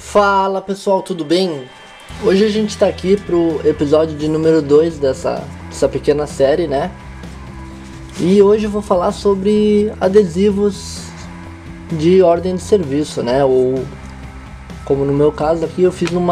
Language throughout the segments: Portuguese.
Fala pessoal, tudo bem? Hoje a gente está aqui pro episódio de número 2 dessa pequena série, né? E hoje eu vou falar sobre adesivos de ordem de serviço, né? Ou como no meu caso aqui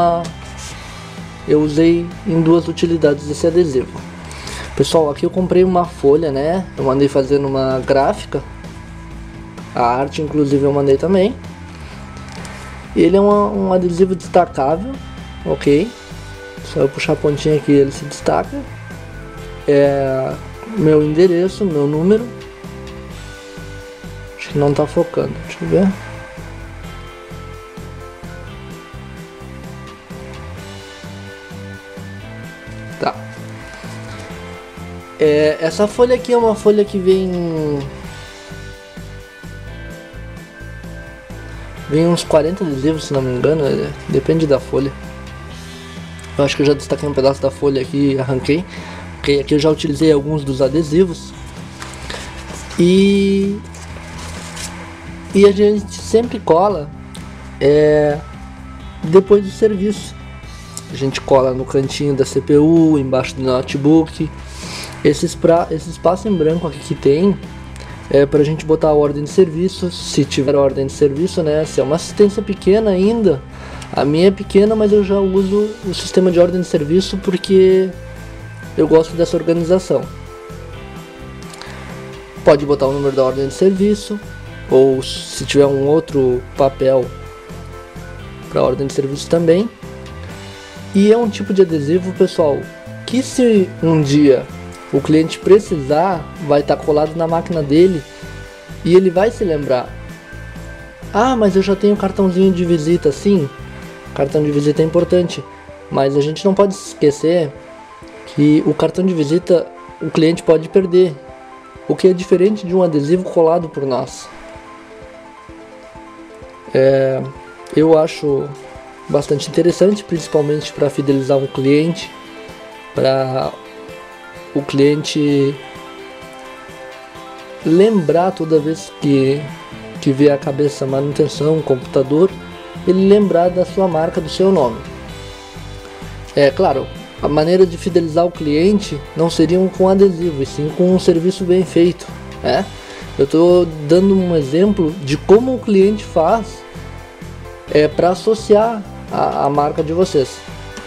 eu usei em duas utilidades esse adesivo. Pessoal, aqui eu comprei uma folha, né? Eu mandei fazer numa gráfica. A arte inclusive eu mandei também. Ele é um adesivo destacável, ok? Só eu puxar a pontinha aqui, ele se destaca. É meu endereço, meu número. Acho que não tá focando, deixa eu ver. Tá. Essa folha aqui é uma folha que vem uns 40 adesivos, se não me engano, depende da folha. Eu acho que eu já destaquei um pedaço da folha aqui e arranquei, porque aqui eu já utilizei alguns dos adesivos. E a gente sempre cola depois do serviço. A gente cola no cantinho da CPU, embaixo do notebook. Esse espaço em branco aqui que tem pra gente botar a ordem de serviço, se tiver ordem de serviço, né? Se é uma assistência pequena ainda, a minha é pequena, mas eu já uso o sistema de ordem de serviço porque eu gosto dessa organização. Pode botar o número da ordem de serviço, ou se tiver um outro papel para ordem de serviço também. E é um tipo de adesivo, pessoal, que se um dia o cliente precisar, vai estar colado na máquina dele e ele vai se lembrar: ah, mas eu já tenho cartãozinho de visita. Sim, cartão de visita é importante, mas a gente não pode esquecer que o cartão de visita o cliente pode perder, o que é diferente de um adesivo colado por nós. Eu acho bastante interessante, principalmente para fidelizar um cliente, para o cliente lembrar toda vez que vê a cabeça manutenção, computador, ele lembrar da sua marca, do seu nome. Claro, a maneira de fidelizar o cliente não seria com adesivo, e sim com um serviço bem feito, né? Eu estou dando um exemplo de como o cliente faz para associar a marca de vocês.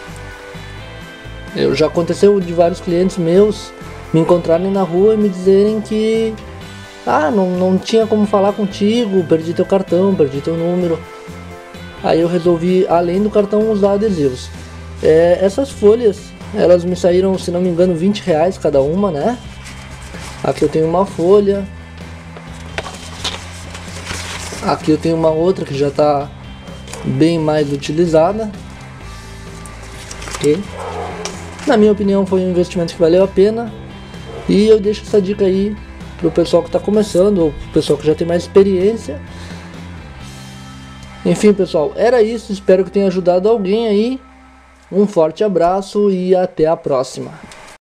Já aconteceu de vários clientes meus me encontrarem na rua e me dizerem que não tinha como falar contigo, perdi teu cartão, perdi teu número. Aí eu resolvi, além do cartão, usar adesivos. Essas folhas, elas me saíram, se não me engano, R$20 cada uma, né? Aqui eu tenho uma folha. Aqui eu tenho uma outra que já está bem mais utilizada. Ok? Na minha opinião, foi um investimento que valeu a pena. E eu deixo essa dica aí pro pessoal que está começando, ou pro pessoal que já tem mais experiência. Enfim, pessoal, era isso. Espero que tenha ajudado alguém aí. Um forte abraço e até a próxima.